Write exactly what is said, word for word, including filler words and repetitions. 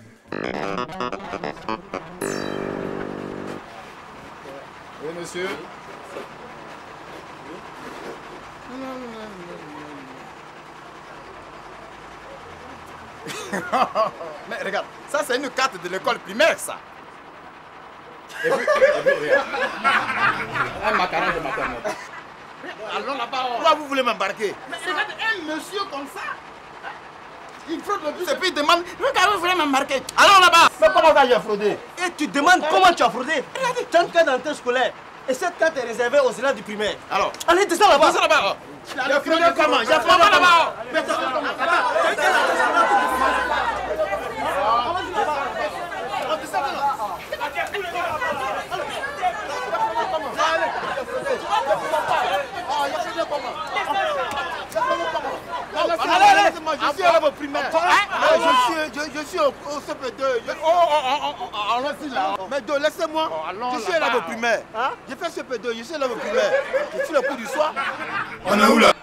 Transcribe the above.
Oui, monsieur. Mais regarde, ça c'est une carte de l'école primaire, ça. Et puis, et puis regarde. Un macaron de maternelle. Allons là-bas. Pourquoi vous voulez m'embarquer? Mais regarde, un monsieur comme ça. Il fraude le bus et puis il demande, pourquoi vous voulez m'embarquer? Allons là-bas. Mais comment ça j'ai fraudé? Et tu demandes comment tu as fraudé? Tu as une carte d'entrée scolaire. Et cette carte est réservée aux élèves du primaire. Alors, allez, descends là-bas. Descends là-bas. J'ai fraudé comment? J'ai fraudé là-bas. Je suis élève primaire. Je suis, je suis au, au C P deux. Je... Oh, oh, oh, oh, oh, allons-y là. Mais deux, laissez-moi. Je suis élève primaire. Je fais C P deux, je suis élève primaire. Je suis le cours du soir. On est où là?